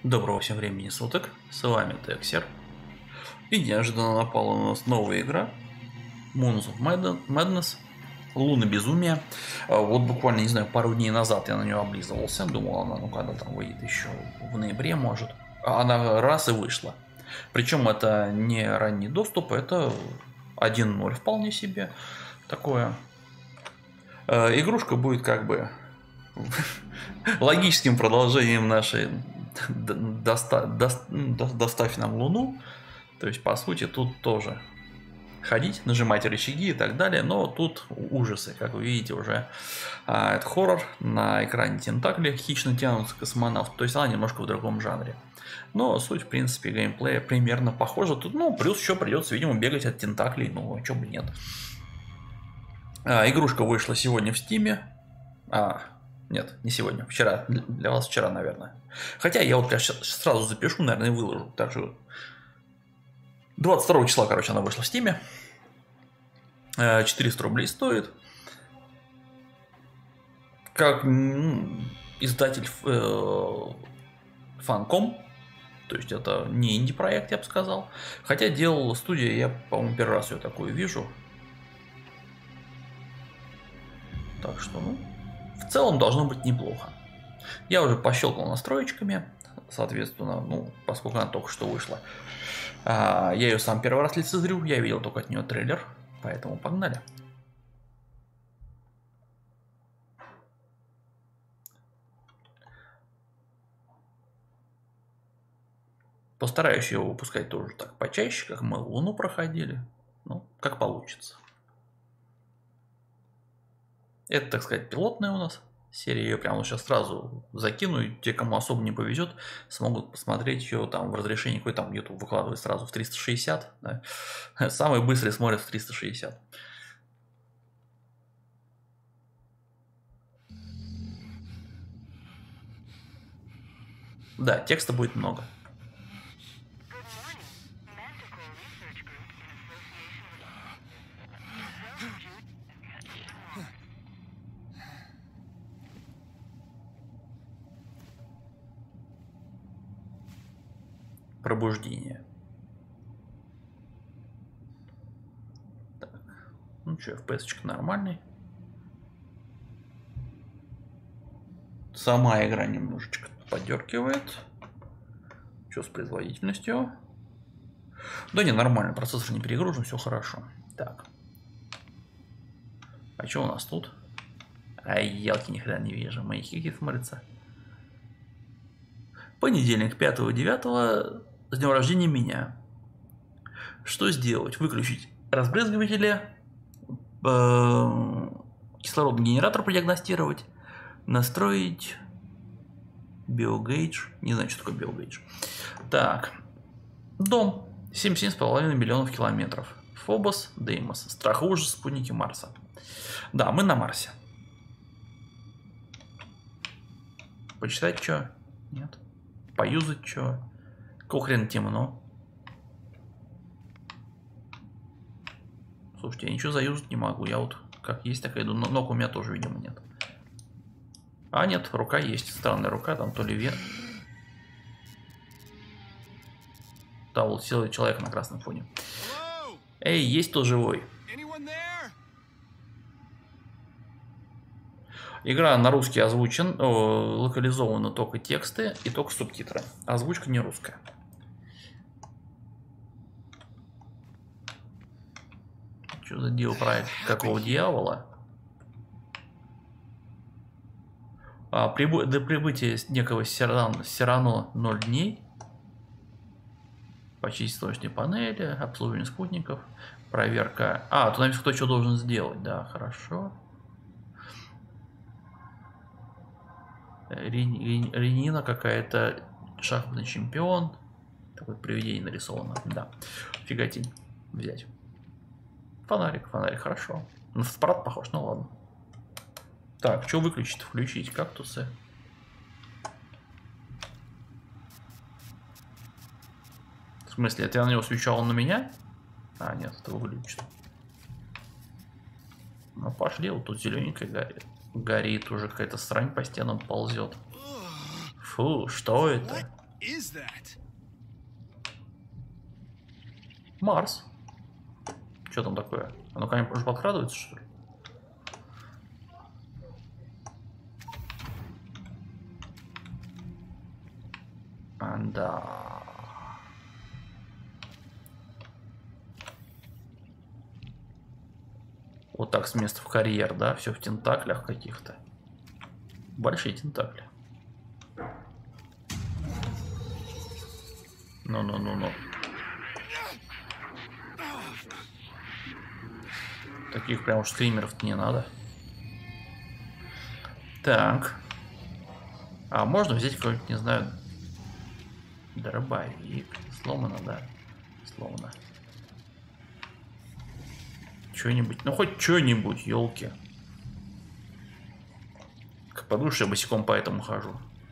Доброго всем времени суток, с вами Тексер. И неожиданно напала на нас новая игра Moons of Madness, Луна Безумия. Вот буквально, не знаю, пару дней назад я на нее облизывался, думал, она ну когда там выйдет еще в ноябре может. А она раз и вышла. Причем это не ранний доступ, это 1.0 вполне себе такое. Игрушка будет как бы логическим продолжением нашей доставь нам Луну. То есть, по сути, тут тоже ходить, нажимать рычаги и так далее. Но тут ужасы, как вы видите, уже это хоррор. На экране тентакли хищно тянутся космонавт. То есть она немножко в другом жанре. Но суть, в принципе, геймплея примерно похожа. Тут, ну, плюс еще придется, видимо, бегать от тентаклей. Ну, а чё бы нет. Игрушка вышла сегодня в Стиме. Нет, не сегодня, вчера. Для вас вчера, наверное. Хотя я вот конечно, сразу запишу, наверное, и выложу. Так что 22 числа, короче, она вышла в Стиме. 400 рублей стоит. Как издатель Funcom. То есть это не инди-проект, я бы сказал. Хотя делала студия, я, по-моему, первый раз ее такую вижу. Так что, ну, в целом должно быть неплохо. Я уже пощелкал настроечками, соответственно, ну, поскольку она только что вышла. Я ее сам первый раз лицезрю, я видел только от нее трейлер, поэтому погнали. Постараюсь ее выпускать тоже так почаще, как мы Луну проходили. Ну, как получится. Это, так сказать, пилотная у нас серия. Я прямо сейчас сразу закину. И те, кому особо не повезет, смогут посмотреть ее там в разрешении, какой там YouTube выкладывает сразу в 360. Да? Самый быстрый смотрит в 360. Да, текста будет много. Пробуждение. Так. Ну что, FPS-очка нормальный. Сама игра немножечко поддергивает. Что с производительностью? Да не, нормально, процессор не перегружен, все хорошо. Так. А что у нас тут? Ай, елки, ни хрена не вижу. Мои хики смотрятся. Понедельник, 5.9. С днем рождения меня. Что сделать? Выключить разбрызгиватели, кислородный генератор продиагностировать, настроить биогейдж. Не знаю, что такое биогейдж. Так. Дом. 77,5 миллионов километров. Фобос, Деймос. Страх и ужас, спутники Марса. Да, мы на Марсе. Почитать что? Нет. Поюзать что? Какого хрена темно? Слушайте, я ничего заюзать не могу. Я вот как есть, так и иду. Но ног у меня тоже, видимо, нет. А, нет, рука есть. Странная рука, там то ли вверх. Да, вот сел человек на красном фоне. Эй, есть кто живой? Игра на русский озвучен, локализованы только тексты и только субтитры. Озвучка не русская. Что за проект? Какого дьявола? До прибытия некого Сирано 0 дней. Почистить солнечные панели, обслуживание спутников, проверка. Тут написано, кто что должен сделать. Да, хорошо. Ренина какая-то, шахматный чемпион. Такое привидение нарисовано. Да. Фиготень. Взять. Фонарик, хорошо. На фотоаппарат похож, ну ладно. Так, что выключить? Включить кактусы. В смысле, это я на него свечу, а он на меня? Нет, это выключит. Ну пошли, вот тут зелененькая горит, уже какая-то срань по стенам ползет. Фу, что это? is that? Марс. Что там такое? Оно ко мне уже подкрадывается, что ли? Да. Вот так с места в карьер, да? Все в тентаклях каких-то. Большие тентакли. Ну. Таких прям уж стримеров не надо. Так. А можно взять какой-нибудь, не знаю, дробовик. Сломано, да. Сломано. Что-нибудь. Ну, хоть что-нибудь, елки. Как подумаешь, я босиком по этому хожу.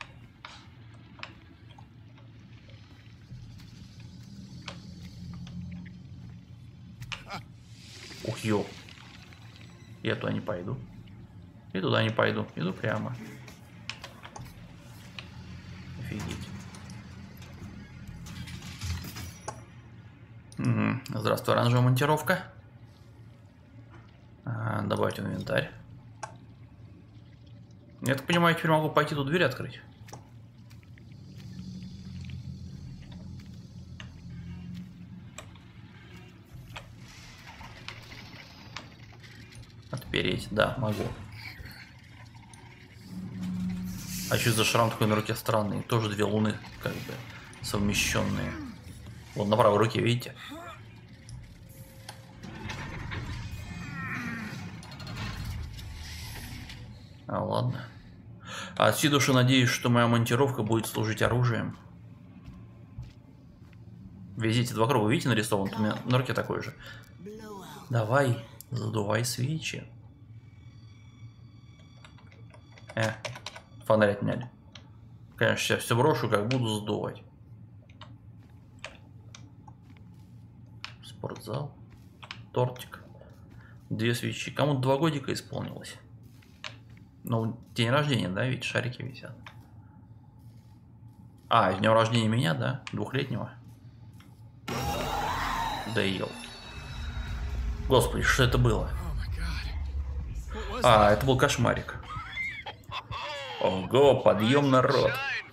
Ух, ё. Я туда не пойду. И туда не пойду. Иду прямо. Офигеть. Угу. Здравствуй, оранжевая монтировка. Добавить в инвентарь. Я так понимаю, теперь могу пойти тут дверь открыть. Отпереть, да, могу. А что за шрам такой на руке странный? Тоже две луны, как бы, совмещенные. Вот на правой руке, видите? Ладно. А от всей души надеюсь, что моя монтировка будет служить оружием. Везите два круга, видите, нарисован? У меня на руке такой же. Давай, задувай свечи. Фонарь отняли. Конечно, сейчас все брошу, как буду задувать. Спортзал. Тортик. 2 свечи. Кому-то 2 годика исполнилось. Ну, день рождения, да, ведь шарики висят. А, с днем рождения меня, да? 2-летнего. Да ел. Господи, что это было? А, это был кошмарик. Ого, подъем, народ.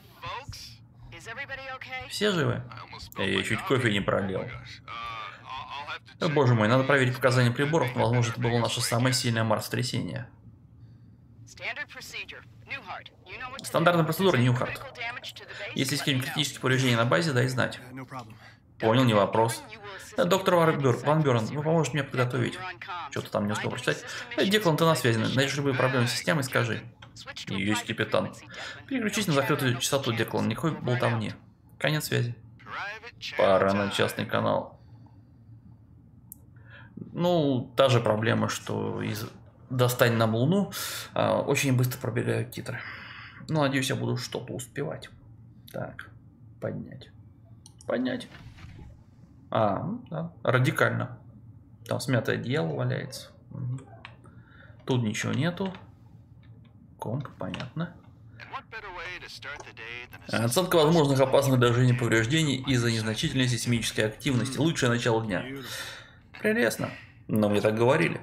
Все живы? Я чуть кофе не пролил. О, боже мой, надо проверить показания приборов, но, возможно, это было наше самое сильное Марс-трясение. Стандартная процедура, Ньюхарт. Если есть какие-нибудь критические повреждения на базе, дай знать. Понял, не вопрос. Доктор Ван Бюрен, вы поможете мне подготовить. Что-то там не успел прочитать. Деклан, ты на связи. Найдешь любые проблемы с системой, скажи. Есть, капитан. Переключись на закрытую частоту, Деклан. Никакой болтовни. Конец связи. Пора на частный канал. Ну, та же проблема, что из «Достань нам Луну» очень быстро пробегают титры. Ну, надеюсь, я буду что-то успевать. Так, поднять. Поднять. Да, радикально. Там смятое одеяло валяется. Угу. Тут ничего нету. Комп, понятно. Оценка возможных опасных даже повреждений из-за незначительной сейсмической активности. Лучшее начало дня. Прелестно. Но мне так говорили.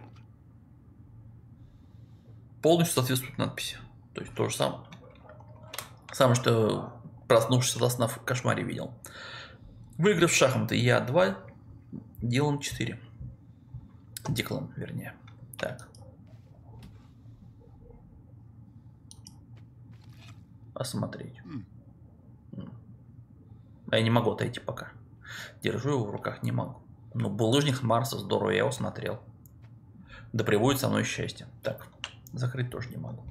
Полностью соответствует надписи. То есть то же самое. Самое, что проснувшись от сна в кошмаре видел. Выиграв шахматы, я 2, Дилан 4. Деклан, вернее. Так. Осмотреть. Я не могу отойти пока. Держу его в руках, не могу. Но булыжник Марса здорово, я его смотрел. Да пребудет со мной счастье. Так, закрыть тоже не могу.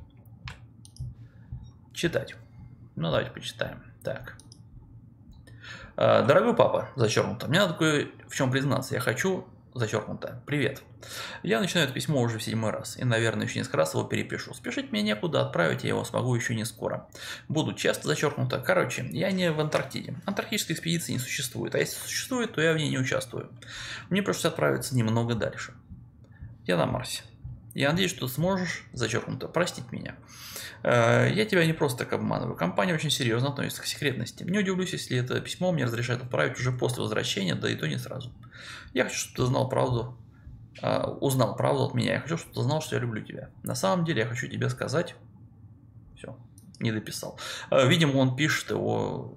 Читать. Ну, давайте почитаем. Так. Дорогой папа, зачеркнуто. Мне надо кое в чем признаться. Я хочу, зачеркнуто, привет. Я начинаю это письмо уже в 7-й раз. И, наверное, еще несколько раз его перепишу. Спешить мне некуда, отправить я его смогу еще не скоро. Буду часто, зачеркнуто. Короче, я не в Антарктиде. Антарктической экспедиции не существует. А если существует, то я в ней не участвую. Мне пришлось отправиться немного дальше. Я на Марсе. Я надеюсь, что ты сможешь, зачеркнуто, простить меня. Я тебя не просто так обманываю. Компания очень серьезно относится к секретности. Не удивлюсь, если это письмо мне разрешают отправить уже после возвращения, да и то не сразу. Я хочу, чтобы ты знал правду, узнал правду от меня. Я хочу, чтобы ты знал, что я люблю тебя. На самом деле, я хочу тебе сказать... Все, не дописал. Видимо, он пишет его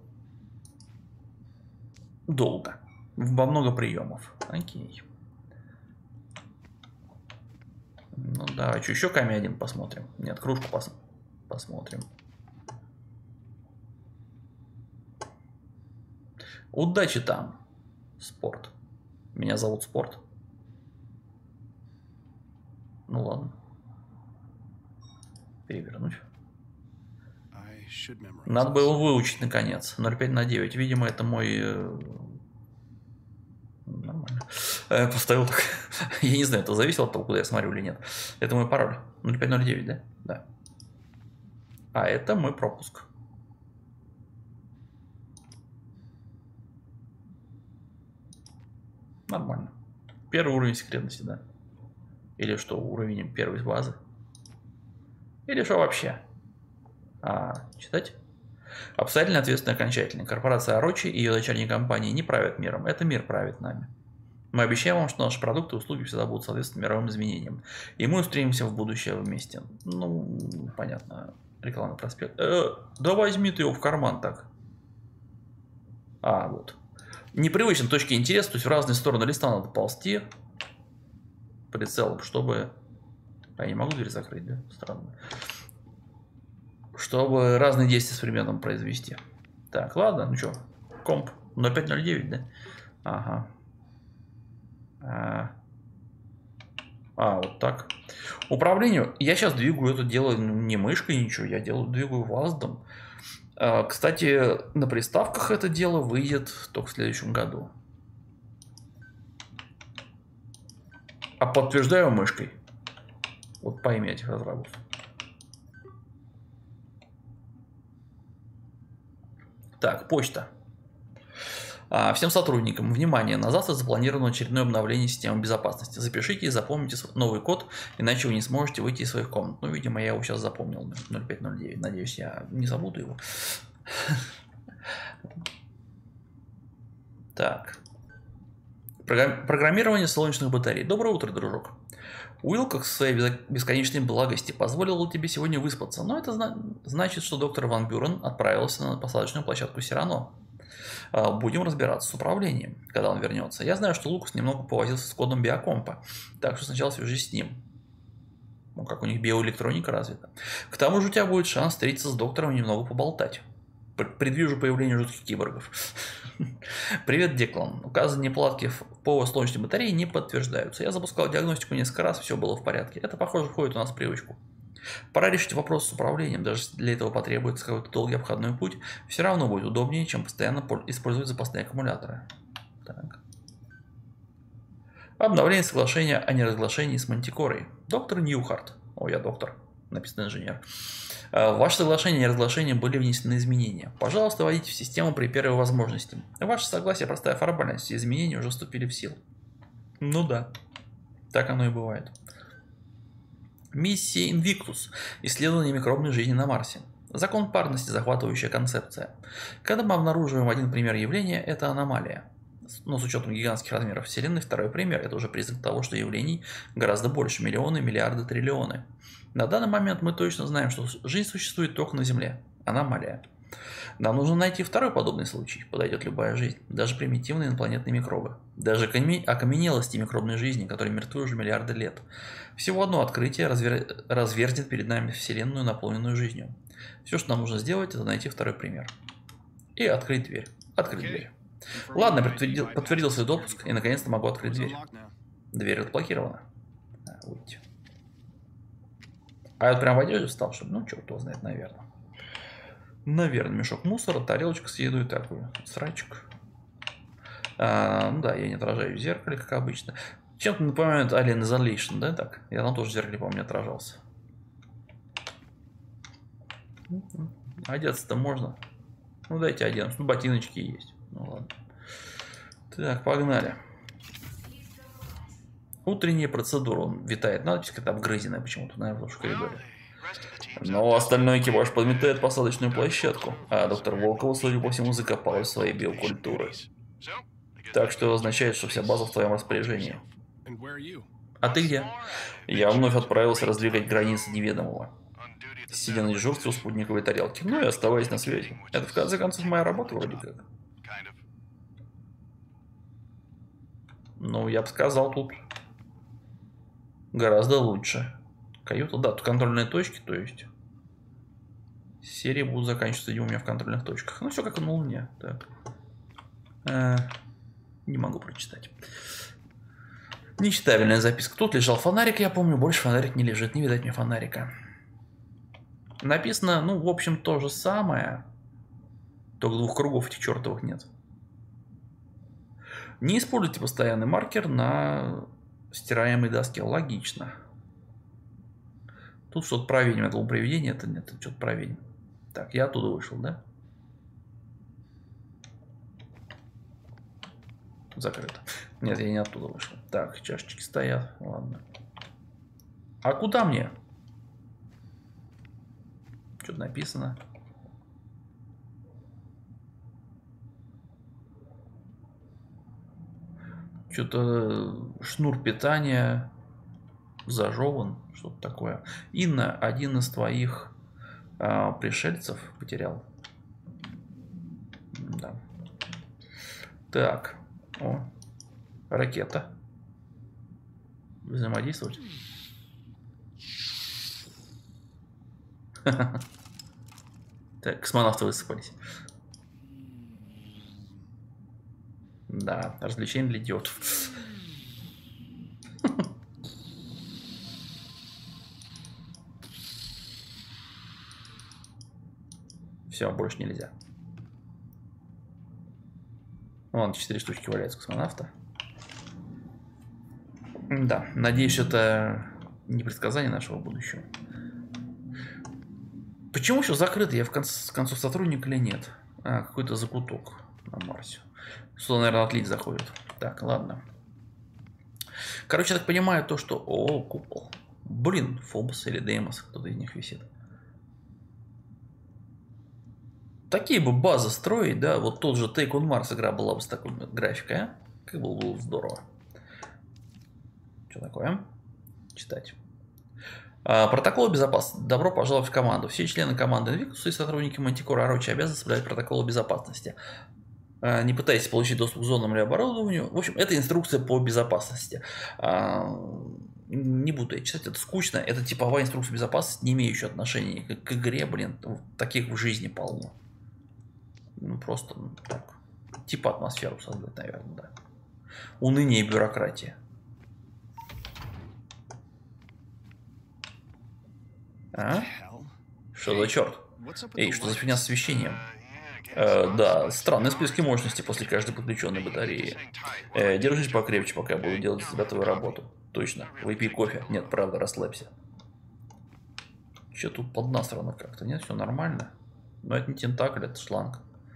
долго. Во много приемов. Окей. Ну да, что еще камень один посмотрим. Нет, кружку посмотрим. Удачи там, Спорт. Меня зовут Спорт. Ну ладно. Перевернуть. Надо было его выучить наконец. 0,5/9. Видимо, это мой... Нормально. Поставил так. Я не знаю, это зависело от того, куда я смотрю или нет. Это мой пароль. 0,5/09, да? Да. А это мой пропуск. Нормально. Первый уровень секретности, да. Или что, уровень первой базы. Или что вообще? Читать? Обстоятельно ответственный окончательный. Корпорация Орочи и ее дочерние компании не правят миром. Это мир правит нами. Мы обещаем вам, что наши продукты и услуги всегда будут соответствовать мировым изменениям. И мы устремимся в будущее вместе. Ну, понятно. Рекламный проспект. Да возьми ты его в карман так. Вот. Непривычно точки интереса, то есть в разные стороны листа надо ползти. Прицелом, чтобы... Я не могу дверь закрыть, да? Странно. Чтобы разные действия с предметом произвести. Так, ладно, ну что, комп 0,5/09, да? Ага. Вот так. Управлению. Я сейчас двигаю это дело не мышкой, ничего, я двигаю ваздом. Кстати, на приставках это дело выйдет только в следующем году. Подтверждаю мышкой. Вот пойми этих разрабов. Так, почта. Всем сотрудникам, внимание, на завтра запланировано очередное обновление системы безопасности. Запишите и запомните новый код, иначе вы не сможете выйти из своих комнат. Ну, видимо, я его сейчас запомнил, 0,5/09. Надеюсь, я не забуду его. Так. Программирование солнечных батарей. Доброе утро, дружок. Уилкокс в своей бесконечной благости позволил тебе сегодня выспаться, но это значит, что доктор Ван Бюрен отправился на посадочную площадку Сирано. Будем разбираться с управлением, когда он вернется. Я знаю, что Лукас немного повозился с кодом биокомпа, так что сначала свяжись с ним. Ну, как у них биоэлектроника развита. К тому же у тебя будет шанс встретиться с доктором и немного поболтать. Предвижу появление жутких киборгов. Привет, Деклан. Указанные неполадки по солнечной батарее не подтверждаются. Я запускал диагностику несколько раз, все было в порядке. Это, похоже, входит у нас в привычку. Пора решить вопрос с управлением. Даже если для этого потребуется какой-то долгий обходной путь, все равно будет удобнее, чем постоянно использовать запасные аккумуляторы. Так. Обновление соглашения о неразглашении с Мантикорой. Доктор Ньюхарт. Я доктор. Написано инженер. В ваше соглашение о неразглашении были внесены изменения. Пожалуйста, вводите в систему при первой возможности. Ваше согласие простая формальность, изменения уже вступили в силу. Ну да, так оно и бывает. Миссия Инвиктус. Исследование микробной жизни на Марсе. Закон парности, захватывающая концепция. Когда мы обнаруживаем один пример явления, это аномалия. Но с учетом гигантских размеров Вселенной, второй пример – это уже признак того, что явлений гораздо больше – миллионы, миллиарды, триллионы. На данный момент мы точно знаем, что жизнь существует только на Земле. Аномалия. Нам нужно найти второй подобный случай. Подойдет любая жизнь. Даже примитивные инопланетные микробы. Даже окаменелости микробной жизни, которые мертвы уже миллиарды лет. Всего одно открытие разверзнет перед нами Вселенную, наполненную жизнью. Все, что нам нужно сделать, это найти второй пример. И открыть дверь. Открыть дверь. Ладно, подтвердил свой допуск и наконец-то могу открыть дверь. Дверь разблокирована. Выйти. А я вот прям в одежде встал, чтобы, ну, черт его знает, наверное. Наверное, мешок мусора, тарелочка с едой такую, срачек. Ну да, я не отражаюсь в зеркале, как обычно. Чем-то напоминает Alien Isolation, да, так? Я там тоже в зеркале, по-моему, не отражался. Одеться-то можно. Ну, дайте оденусь. Ну, ботиночки есть. Ну, ладно. Так, погнали. Утренняя процедура. Он витает надпись, как-то обгрызенная почему-то, наверное, в коридоре. Но остальной экипаж подметает посадочную площадку, а доктор Волкова, судя по всему, закопалась в своей биокультуры. Так что означает, что вся база в твоем распоряжении. А ты где? Я вновь отправился раздвигать границы неведомого, сидя на дежурстве у спутниковой тарелки. Ну и оставаясь на связи. Это в конце концов моя работа вроде как. Ну, я бы сказал, тут гораздо лучше. Каюта, да, тут контрольные точки, то есть серии будут заканчиваться у меня в контрольных точках. Ну, все как и на Луне. Так. Не могу прочитать. Нечитабельная записка. Тут лежал фонарик, я помню, больше фонарик не лежит. Не видать мне фонарика. Написано, ну, в общем, то же самое. Только двух кругов этих чертовых нет. Не используйте постоянный маркер на стираемой доске. Логично. Тут что-то про ведьм. Это было привидение, это нет, это что-то про ведьм. Так, я оттуда вышел, да? Закрыто. Нет, я не оттуда вышел. Так, чашечки стоят. Ладно. А куда мне? Что-то написано. Что-то шнур питания зажеван. Что-то такое. Инна, один из твоих пришельцев потерял. Да. Так. О. Ракета. Взаимодействовать. Так, космонавты высыпались. Да, развлечение для идиотов. Все, больше нельзя. Вон, 4 штучки валяются космонавта. Да, надеюсь, это не предсказание нашего будущего. Почему еще закрыто? Я в конце сотрудник или нет? А, какой-то закуток на Марсе. Сюда, наверное, отлить заходит. Так, ладно. Короче, я так понимаю то, что... О, купол. Блин, Фобос или Деймос, кто-то из них висит. Такие бы базы строить, да, вот тот же Take on Mars игра была бы с такой графикой, а? Как было бы здорово. Что такое? Читать. Протокол безопасности. Добро пожаловать в команду. Все члены команды Invictus и сотрудники Мантикора Орочи обязаны соблюдать протоколы безопасности. Не пытайтесь получить доступ к зонам или оборудованию. В общем, это инструкция по безопасности. Не буду я читать, это скучно. Это типовая инструкция безопасности, не имеющая отношения к игре, блин. Таких в жизни полно. Ну, просто так. Типа атмосферу создать, наверное, да. Уныние и бюрократия. А? Что за черт? Эй, что за фигня с освещением? Да, странные списки мощности после каждой подключенной батареи. Держись покрепче, пока я буду делать за тебя твою работу. Точно. Выпей кофе. Нет, правда, расслабься. Че тут поднасрано как-то? Нет, все нормально. Но это не тентакль, это шланг.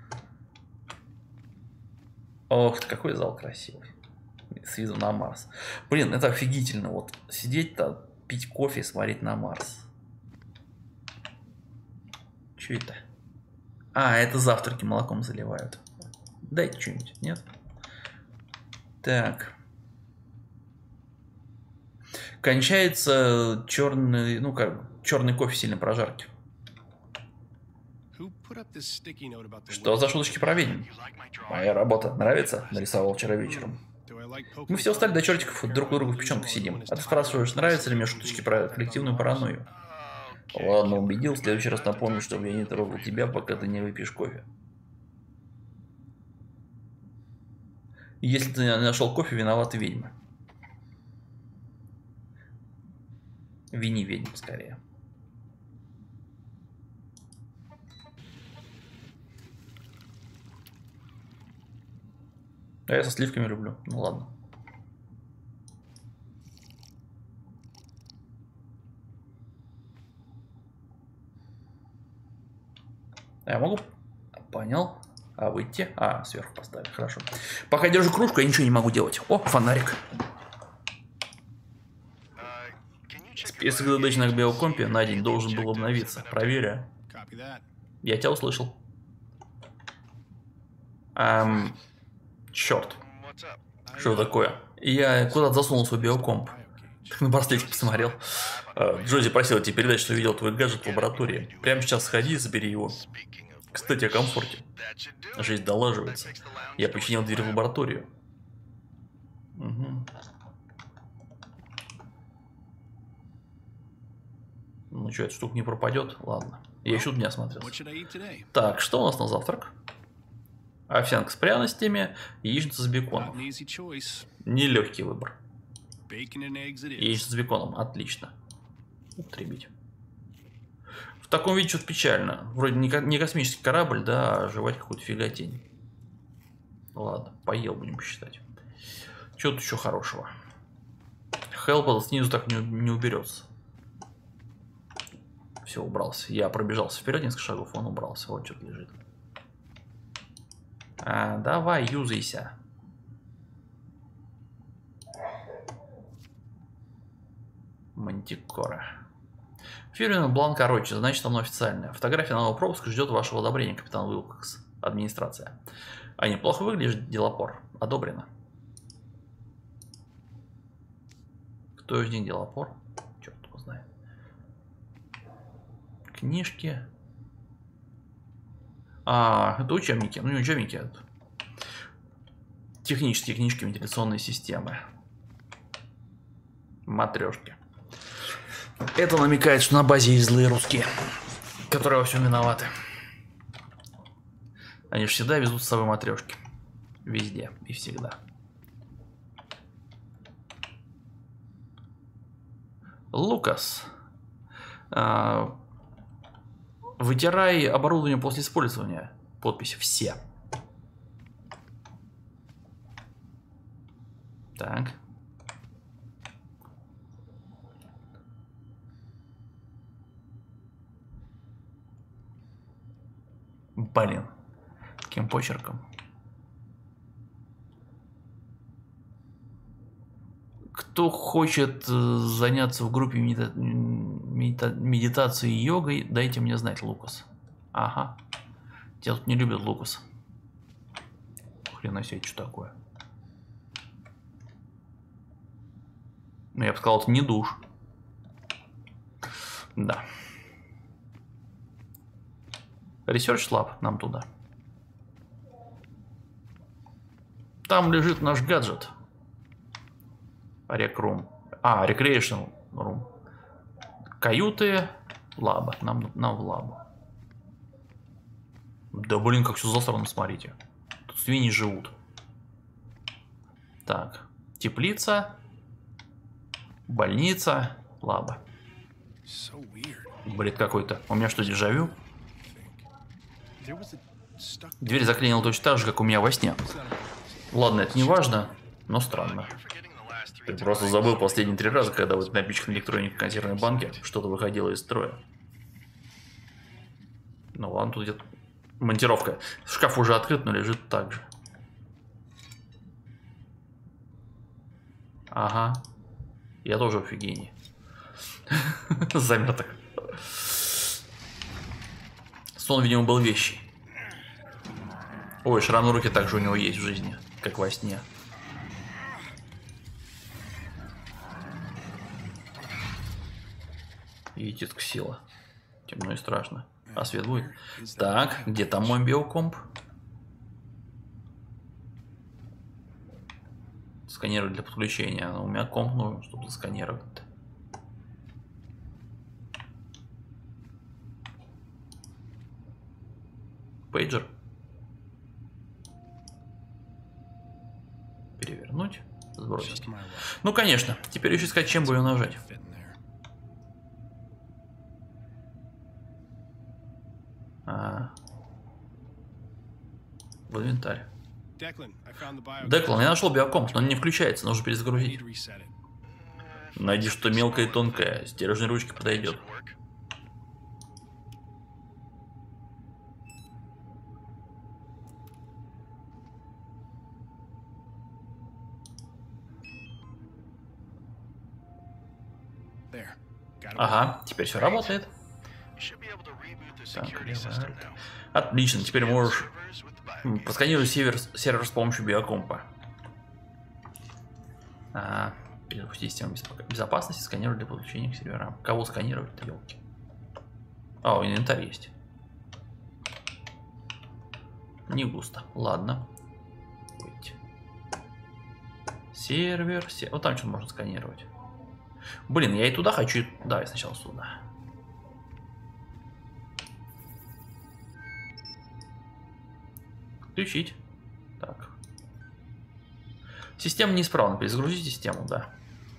Ох, какой зал красивый. С видом на Марс. Блин, это офигительно. Вот сидеть-то, пить кофе и смотреть на Марс. Че это? А, это завтраки молоком заливают. Дайте что-нибудь, нет? Так. Кончается черный, ну как, черный кофе сильной прожарки. Что за шуточки про ведьм? Моя работа нравится? Нарисовал вчера вечером. Мы все устали до чертиков, друг у друга в печенках сидим. А ты спрашиваешь, нравятся ли мне шуточки про коллективную паранойю? Ладно, убедил. В следующий раз напомню, чтобы я не трогал тебя, пока ты не выпьешь кофе. Если ты не нашел кофе, виноваты ведьмы. Вини ведьм, скорее. А я со сливками люблю. Ну ладно. Я могу? Понял. А выйти? А, сверху поставить. Хорошо. Пока держу кружку, я ничего не могу делать. О, фонарик. Список задач на биокомпе на день должен был обновиться. Проверю. Я тебя услышал. Черт. Что такое? Я куда-то засунул свой биокомп. Так на браслетик посмотрел. Джози просила тебе передать, что видел твой гаджет в лаборатории. Прямо сейчас сходи и забери его. Кстати, о комфорте. Жизнь долаживается. Я починил дверь в лабораторию. Угу. Ну что, эта штука не пропадет? Ладно. Я еще тут не осмотрелся. Так, что у нас на завтрак? Овсянка с пряностями, яичница с беконом. Нелегкий выбор. Яичница с беконом, отлично. Употребить. В таком виде что-то печально. Вроде не космический корабль, да, а жевать какую-то фиготень. Ладно, поел, будем посчитать. Что тут еще хорошего? Хелп снизу так не уберется. Все, убрался. Я пробежался вперед несколько шагов, он убрался. Вот что-то лежит. Давай, юзайся. Мантикора. Фирменный бланк короче, значит оно официальное. Фотография нового пропуска ждет вашего одобрения, капитан Уилкокс. Администрация. А неплохо выглядишь, Делапор. Одобрено. Кто из них Делапор? Черт его знает. Книжки. Это учебники. Ну не учебники, это технические книжки вентиляционной системы. Матрешки. Это намекает, что на базе есть злые русские, которые во всем виноваты. Они же всегда везут с собой матрешки. Везде и всегда. Лукас. Вытирай оборудование после использования. Подпись «Все». Так. Блин. Каким почерком? Кто хочет заняться в группе медитации и йогой, дайте мне знать, Лукас. Ага. Тебя тут не любят, Лукас. Хрена себе, что такое? Ну, я бы сказал, это не душ. Да. Research Lab, нам туда. Там лежит наш гаджет. Rec Room. Recreation Room. Каюты. Лаба. Нам в лабу. Да блин, как все засрано, смотрите. Тут свиньи живут. Так. Теплица. Больница. Лаба. Бред какой-то. У меня что, дежавю? Дверь заклинила точно так же, как у меня во сне. Ладно, это не важно, но странно. Ты просто забыл последние 3 раза, когда вот на напичканной электронике консервной банке что-то выходило из строя. Ну ладно, тут где-то монтировка. Шкаф уже открыт, но лежит так же. Ага. Я тоже в офигении. Заметок. Сон, видимо, был вещий. Ой, шрам на руке также у него есть в жизни, как во сне. Едет к сила. Темно и страшно. А свет будет? Так, где там мой биокомп? Сканировать для подключения. У меня комп нужен, чтобы засканировать. Пейджер. Перевернуть. Сбросить. Ну, конечно. Теперь еще искать, чем бы ее нажать. В инвентарь. Деклан, я нашел биокомп, но он не включается, нужно перезагрузить. Найди что мелкое и тонкое, стержень ручки подойдет. Ага, теперь все работает. Так, отлично, теперь можешь просканировать сервер с помощью биокомпа. Перезапустить систему безопасности, сканировать для подключения к серверам. Кого сканировать-то, елки? А, инвентарь есть. Не густо. Ладно. Сервер. Вот там что-то можно сканировать. Блин, я и туда хочу. Давай сначала сюда. Включить. Так. Система неисправна. Перезагрузить систему, да.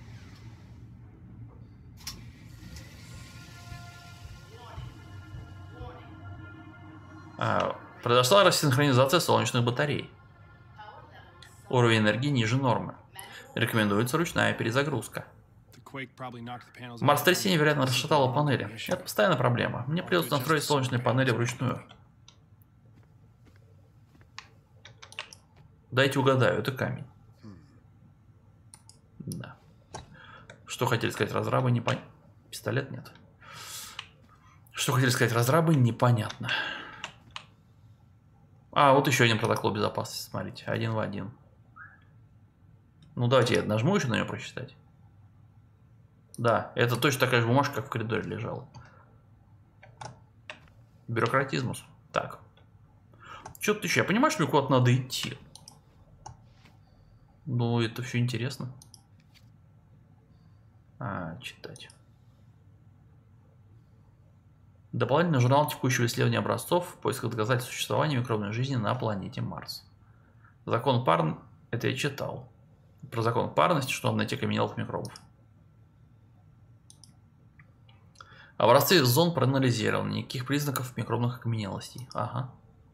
Произошла рассинхронизация солнечных батарей. Уровень энергии ниже нормы. Рекомендуется ручная перезагрузка. Марс-трясение, вероятно, расшатало панели. Это постоянная проблема. Мне придется настроить солнечные панели вручную. Дайте угадаю, это камень. Да. Что хотели сказать разрабы, непонятно. Пистолет нет. Что хотели сказать разрабы, непонятно. А, вот еще один протокол безопасности, смотрите, 1 в 1. Ну, давайте я нажму еще на нее прочитать. Да, это точно такая же бумажка, как в коридоре лежала. Бюрократизмус. Так. Что-то еще. Я понимаю, что мне куда-то надо идти. Ну, это все интересно. Читать. Дополнительный журнал текущего исследования образцов в поисках доказательств существования микробной жизни на планете Марс. Закон парности. Это я читал. Про закон парности, что он найти окаменелых микробов. Образцы из зон проанализированы. Никаких признаков микробных окаменелостей. Ага.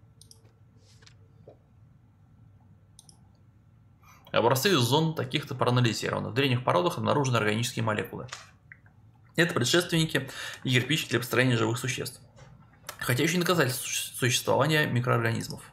Образцы из зон таких-то проанализированы. В древних породах обнаружены органические молекулы. Это предшественники и кирпич для построения живых существ. Хотя еще не доказательства существования микроорганизмов.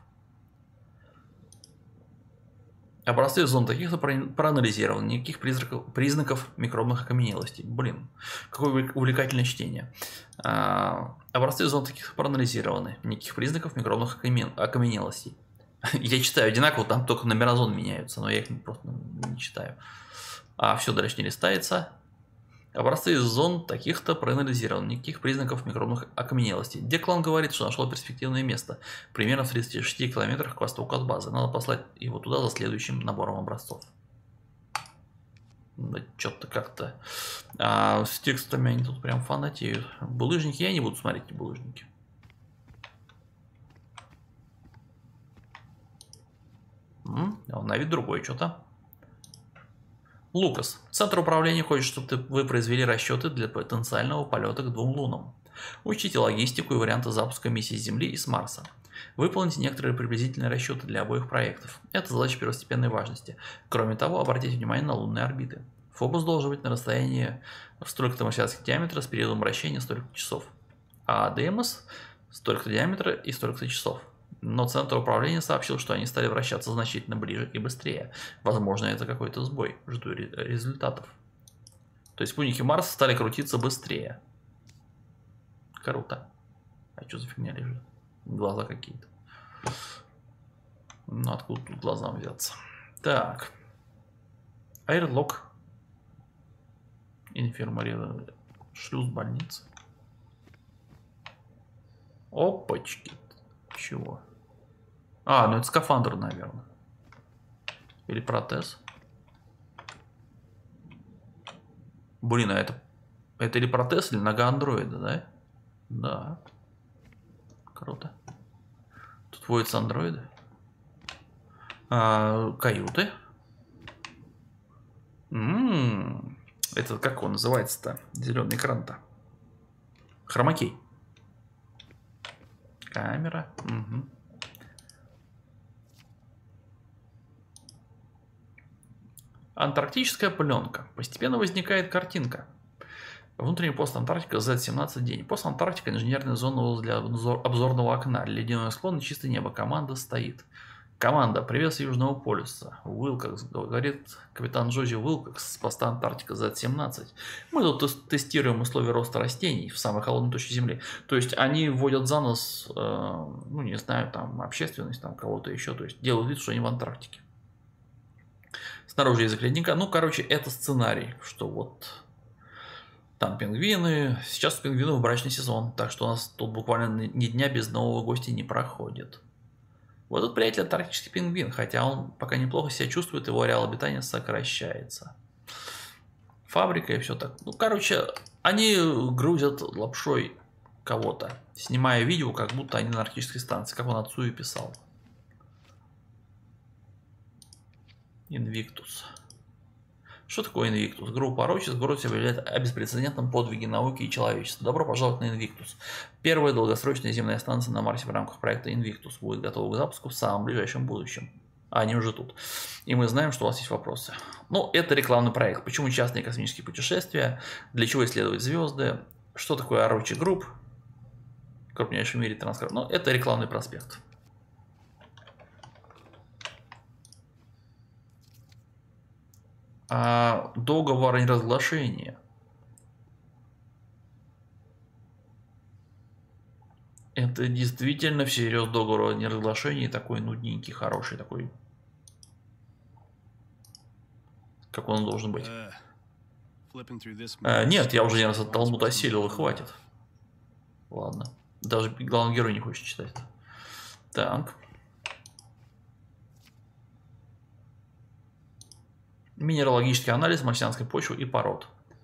Образцы из зон таких-то проанализированы. Никаких признаков микробных окаменелостей. Блин, какое увлекательное чтение. Образцы из зон таких-то проанализированы. Никаких признаков микробных окаменелостей. Я читаю одинаково, там только номера зон меняются, но я их просто не читаю. Все дальше не листается. Образцы из зон таких-то проанализированы. Никаких признаков микробных окаменелостей. Деклан говорит, что нашло перспективное место. Примерно в 36 километрах к востоку от базы. Надо послать его туда за следующим набором образцов. Да, что-то как-то... с текстами они тут прям фанатеют. Булыжники, я не буду смотреть эти булыжники. На вид другой что-то. Лукас. Центр управления хочет, чтобы вы произвели расчеты для потенциального полета к 2 лунам. Учтите логистику и варианты запуска миссий с Земли и с Марса. Выполните некоторые приблизительные расчеты для обоих проектов. Это задача первостепенной важности. Кроме того, обратите внимание на лунные орбиты. Фобос должен быть на расстоянии в столько-то марсианских диаметра с периодом вращения столько-то часов. А Деймос столько-то диаметра и столько-то часов. Но центр управления сообщил, что они стали вращаться значительно ближе и быстрее. Возможно, это какой-то сбой. Жду результатов. То есть спутники Марса стали крутиться быстрее. Круто. А что за фигня лежит? Глаза какие-то. Ну, откуда тут глазам взяться? Так. Аэрлок. Инфермария. Шлюз больницы. Опачки. Чего? Ну это скафандр, наверное. Или протез. Блин, а это или протез, или нога андроида, да? Да. Круто. Тут водятся андроиды. Каюты. Это как он называется-то? Зеленый экран-то. Хромакей. Камера. Угу. Антарктическая пленка. Постепенно возникает картинка. Внутренний пост Антарктика Z17 день. Пост Антарктика, инженерная зона для обзорного окна. Ледяной склон и чистое небо. Команда стоит. Команда, привет с Южного полюса. Уилкокс, говорит капитан Джози Уилкокс с поста Антарктика Z-17. Мы тут тестируем условия роста растений в самой холодной точке Земли. То есть они вводят за нос, ну не знаю, там общественность, там кого-то еще. То есть делают вид, что они в Антарктике. Снаружи язык ледника. Ну, короче, это сценарий, что вот там пингвины. Сейчас у пингвинов брачный сезон, так что у нас тут буквально ни дня без нового гостя не проходит. Вот этот приятель антарктический пингвин, хотя он пока неплохо себя чувствует, его ареал обитания сокращается. Фабрика и все так. Ну, короче, они грузят лапшой кого-то, снимая видео, как будто они на арктической станции, как он отцу и писал. Инвиктус. Что такое Инвиктус? Группа Орочис город объявляет о беспрецедентном подвиге науки и человечества. Добро пожаловать на Инвиктус. Первая долгосрочная земная станция на Марсе в рамках проекта Инвиктус будет готова к запуску в самом ближайшем будущем. А они уже тут. И мы знаем, что у вас есть вопросы. Ну, это рекламный проект. Почему частные космические путешествия? Для чего исследовать звезды? Что такое Орочи Групп? Крупнейший в мире транспорт. Ну, это рекламный проспект. Договор о неразглашении. Это действительно всерьез договор о неразглашении, такой нудненький, хороший, такой, как он должен быть. Нет, я уже не раз этот талмуд осилил, и хватит. Ладно. Даже главный герой не хочет читать. Так. Минералогический анализ марсианской почвы и пород.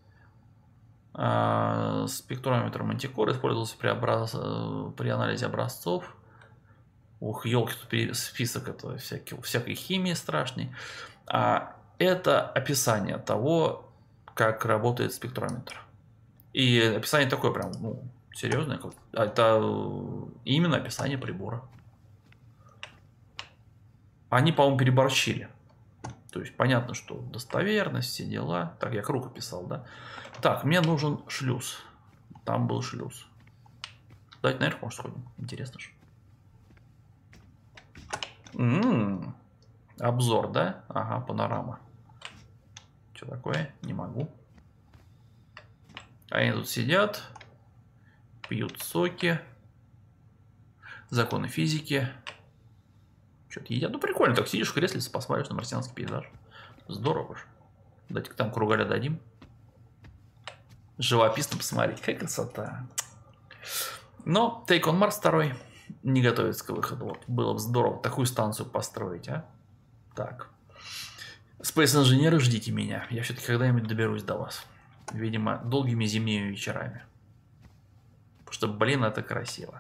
Спектрометр Мантикор использовался при анализе образцов. Ух, елки, тут список этого всякой химии страшный. Это описание того, как работает спектрометр. И описание такое прям, ну, серьезное. Это именно описание прибора. Они, по-моему, переборщили. То есть понятно, что достоверность, все дела. Так, я круг описал, да? Так, мне нужен шлюз. Там был шлюз. Давайте наверх, может, сходим. Интересно же. Обзор, да? Ага, панорама. Что такое? Не могу. Они тут сидят, пьют соки. Законы физики. Что-то едят. Ну, прикольно, так сидишь в кресле, посмотришь на марсианский пейзаж. Здорово же. Давайте там кругаля дадим. Живописно посмотреть. Какая красота. Но Take on Mars 2 не готовится к выходу. Вот. Было бы здорово такую станцию построить, а? Так. Space инженеры, ждите меня. Я все-таки когда-нибудь доберусь до вас. Видимо, долгими зимними вечерами. Потому что, блин, это красиво.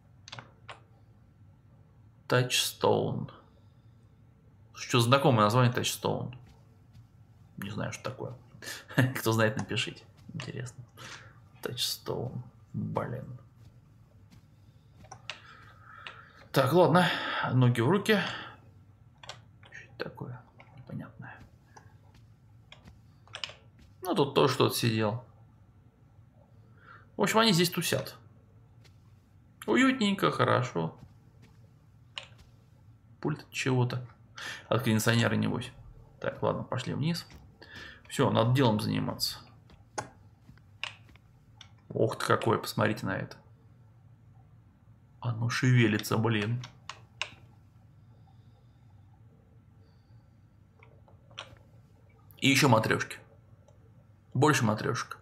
Touchstone. Что знакомое название Touchstone? Не знаю, что такое. Кто знает, напишите. Интересно. Touchstone. Блин. Так, ладно. Ноги в руки. Что это такое? Непонятное. Ну, тут тоже что-то сидел. В общем, они здесь тусят. Уютненько, хорошо. Пульт от чего-то. От кондиционера, небось. Так, ладно, пошли вниз. Все, надо делом заниматься. Ох ты какое, посмотрите на это. Оно шевелится, блин. И еще матрешки. Больше матрешек.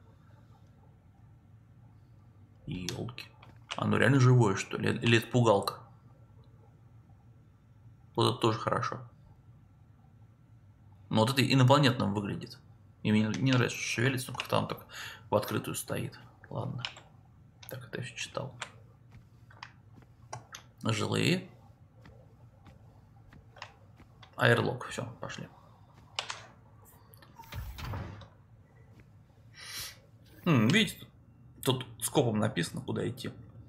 Елки. Оно реально живое, что ли? Или это пугалка? Вот это тоже хорошо. Но вот это инопланетным выглядит. И мне не нравится, что шевелится, но как-то он так в открытую стоит. Ладно. Так, это я все читал. Жилые. Аэрлок. Все, пошли. Видите, тут скопом написано, куда идти.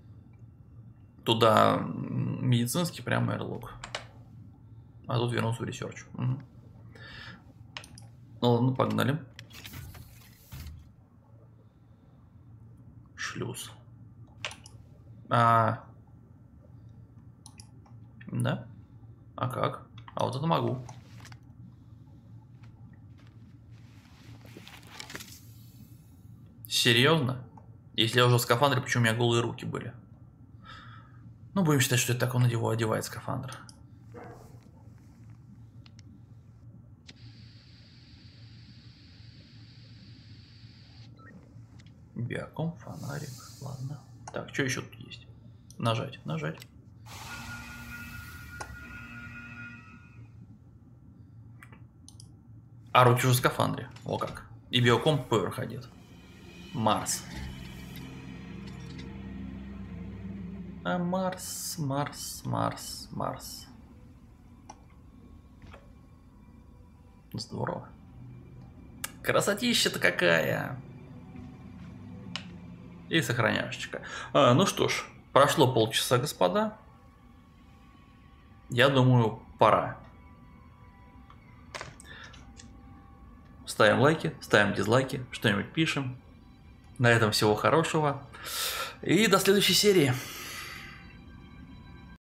Туда медицинский, прямо аэрлок. А тут вернулся в ресерч. Угу. Ну ладно, погнали. Шлюз. Да? А как? А вот это могу. Серьезно? Если я уже в скафандре, почему у меня голые руки были? Ну, будем считать, что это так он его одевает, скафандр. Биоком, фонарик, ладно. Так, что еще тут есть? Нажать, нажать. А руки уже в скафандре. О как. И биоком поверх одет. Марс. А Марс, Марс, Марс, Марс. Здорово. Красотища-то какая. И сохраняшечка. Ну что ж, прошло полчаса, господа. Я думаю, пора. Ставим лайки, ставим дизлайки, что-нибудь пишем. На этом всего хорошего. И до следующей серии.